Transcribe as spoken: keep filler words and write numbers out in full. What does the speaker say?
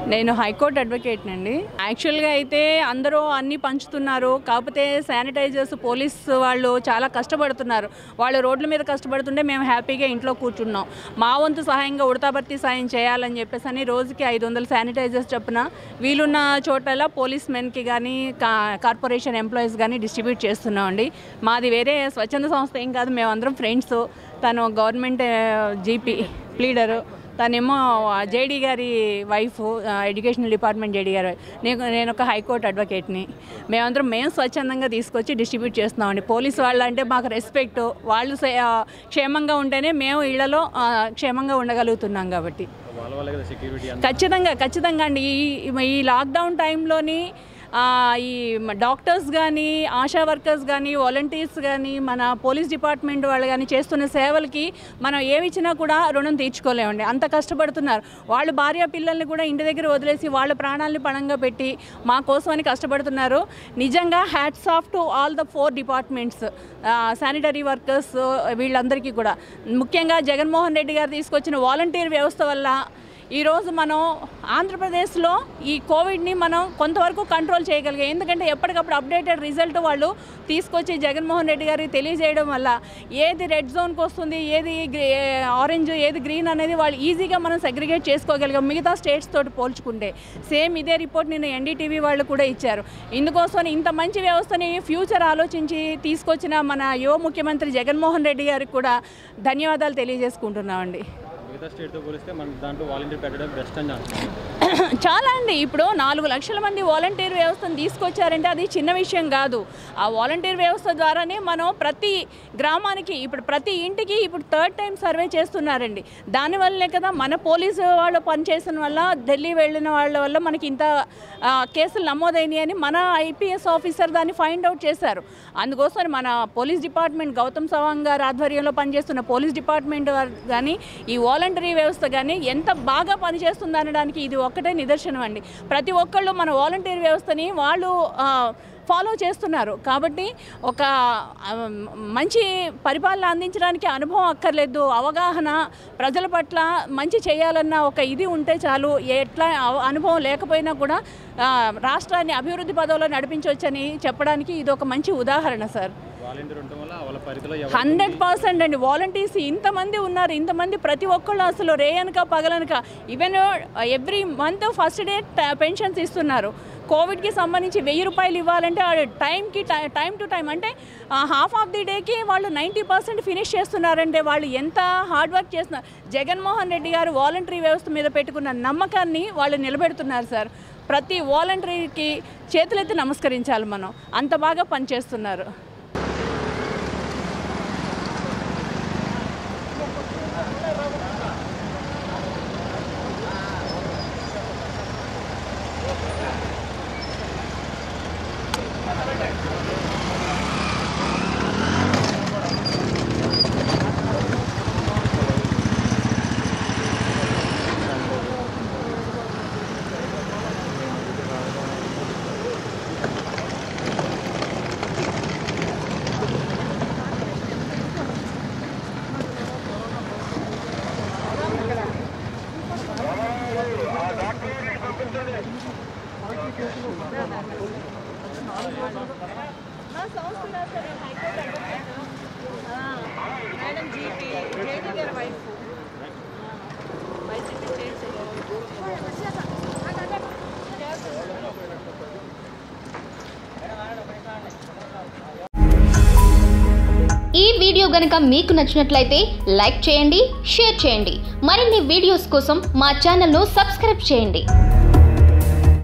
నేను high court advocate నండి. యాక్చువల్గా అయితే అందరూ అన్నీ పంచుతున్నారు, కాకపోతే శానిటైజర్స్ పోలీస్ వాళ్ళు చాలా కష్టపడుతున్నారు. వాళ్ళు రోడ్ల మీద కష్టపడుతుంటే మేము హ్యాపీగా ఇంట్లో కూర్చున్నాం. మా వంతు సహాయంగా ఉడతాభర్తీ సాయం చేయాలని చెప్పేసి అని రోజుకి ఐదు వందల శానిటైజర్స్ చొప్పున వీలున్న చోటలా పోలీస్ మెన్కి కానీ కార్పొరేషన్ ఎంప్లాయీస్ కానీ డిస్ట్రిబ్యూట్ చేస్తున్నామండి. మాది వేరే స్వచ్ఛంద సంస్థ ఏం కాదు, మేమందరం ఫ్రెండ్స్. తను గవర్నమెంట్ జీపీ ప్లీడరు, తనేమో జేడీ గారి వైఫ్, ఎడ్యుకేషనల్ డిపార్ట్మెంట్ జేడీ గారి వైఫ్. నేను నేను ఒక హైకోర్టు అడ్వకేట్ని. మేమందరం మేము స్వచ్ఛందంగా తీసుకొచ్చి డిస్ట్రిబ్యూట్ చేస్తున్నామండి. పోలీసు వాళ్ళు అంటే మాకు రెస్పెక్ట్, వాళ్ళు క్షేమంగా ఉంటేనే మేము ఇళ్లలో క్షేమంగా ఉండగలుగుతున్నాం. కాబట్టి ఖచ్చితంగా ఖచ్చితంగా అండి ఈ ఈ లాక్డౌన్ టైంలోని ఈ డాక్టర్స్ కానీ, ఆశా వర్కర్స్ కానీ, వాలంటీర్స్ కానీ, మన పోలీస్ డిపార్ట్మెంట్ వాళ్ళు కానీ చేస్తున్న సేవలకి మనం ఏమి ఇచ్చినా కూడా రుణం తీర్చుకోలేమండి. అంత కష్టపడుతున్నారు. వాళ్ళు భార్య పిల్లల్ని కూడా ఇంటి దగ్గర వదిలేసి వాళ్ళ ప్రాణాలని పణంగా పెట్టి మా కోసమని కష్టపడుతున్నారు. నిజంగా hats off to all the four departments, sanitary workers వీళ్ళందరికీ కూడా. ముఖ్యంగా జగన్మోహన్ రెడ్డి గారు తీసుకొచ్చిన వాలంటీర్ వ్యవస్థ వల్ల ఈరోజు మనం ఆంధ్రప్రదేశ్లో ఈ కోవిడ్ని మనం కొంతవరకు కంట్రోల్ చేయగలిగాం. ఎందుకంటే ఎప్పటికప్పుడు అప్డేటెడ్ రిజల్ట్ వాళ్ళు తీసుకొచ్చి జగన్మోహన్ రెడ్డి గారికి తెలియజేయడం వల్ల ఏది రెడ్ జోన్కి వస్తుంది, ఏది ఆరెంజ్, ఏది గ్రీన్ అనేది వాళ్ళు ఈజీగా మనం సెగ్రిగేట్ చేసుకోగలిగాం మిగతా స్టేట్స్ తోటి పోల్చుకుంటే. సేమ్ ఇదే రిపోర్ట్ నిన్న ఎన్డీటీవీ వాళ్ళు కూడా ఇచ్చారు. ఇందుకోసం ఇంత మంచి వ్యవస్థని ఫ్యూచర్ ఆలోచించి తీసుకొచ్చిన మన యువ ముఖ్యమంత్రి జగన్మోహన్ రెడ్డి గారికి కూడా ధన్యవాదాలు తెలియజేసుకుంటున్నామండి. చాలా అండి. ఇప్పుడు నాలుగు లక్షల మంది వాలంటీర్ వ్యవస్థను తీసుకొచ్చారంటే అది చిన్న విషయం కాదు. ఆ వాలంటీర్ వ్యవస్థ ద్వారానే మనం ప్రతి గ్రామానికి, ఇప్పుడు ప్రతి ఇంటికి ఇప్పుడు థర్డ్ టైం సర్వే చేస్తున్నారండి. దానివల్లనే కదా మన పోలీసు వాళ్ళు పనిచేసిన వల్ల, ఢిల్లీ వెళ్ళిన వాళ్ళ వల్ల మనకి ఇంత కేసులు నమోదైనాయి అని మన ఐపీఎస్ ఆఫీసర్ దాన్ని ఫైండ్ అవుట్ చేశారు. అందుకోసం మన పోలీస్ డిపార్ట్మెంట్, గౌతమ్ సవాంగ్ గారి ఆధ్వర్యంలో పనిచేస్తున్న పోలీస్ డిపార్ట్మెంట్ కానీ, ఈ వాలంటరీ వ్యవస్థ కానీ ఎంత బాగా పనిచేస్తుంది అనడానికి ఇది ఒక్కటే నిదర్శనం అండి. ప్రతి ఒక్కళ్ళు మన వాలంటీర్ వ్యవస్థని వాళ్ళు ఫాలో చేస్తున్నారు. కాబట్టి ఒక మంచి పరిపాలన అందించడానికి అనుభవం అక్కర్లేదు, అవగాహన, ప్రజల పట్ల మంచి చేయాలన్న ఒక ఇది ఉంటే చాలు. ఎట్లా అనుభవం లేకపోయినా కూడా రాష్ట్రాన్ని అభివృద్ధి పదవిలో నడిపించవచ్చని చెప్పడానికి ఇది ఒక మంచి ఉదాహరణ సార్. హండ్రెడ్ పర్సెంట్ అండి. వాలంటీర్స్ ఇంతమంది ఉన్నారు, ఇంతమంది ప్రతి ఒక్కళ్ళు అసలు రేయనక పగలనక even every month first day pensions ఇస్తున్నారు. కోవిడ్కి సంబంధించి వెయ్యి రూపాయలు ఇవ్వాలంటే టైంకి టైం టు టైం అంటే హాఫ్ ఆఫ్ ది డేకి వాళ్ళు నైంటీ పర్సెంట్ ఫినిష్ చేస్తున్నారంటే వాళ్ళు ఎంత హార్డ్ వర్క్ చేస్తున్నారు. జగన్మోహన్ రెడ్డి గారు వాలంటరీ వ్యవస్థ మీద పెట్టుకున్న నమ్మకాన్ని వాళ్ళు నిలబెడుతున్నారు సార్. ప్రతి వాలంటరీకి చేతులెత్తి నమస్కరించాలి మనం, అంత బాగా పనిచేస్తున్నారు. ఈ వీడియో గనుక మీకు నచ్చినట్లయితే లైక్ చేయండి, షేర్ చేయండి. మరిన్ని వీడియోస్ కోసం మా ఛానల్ను సబ్స్క్రైబ్ చేయండి.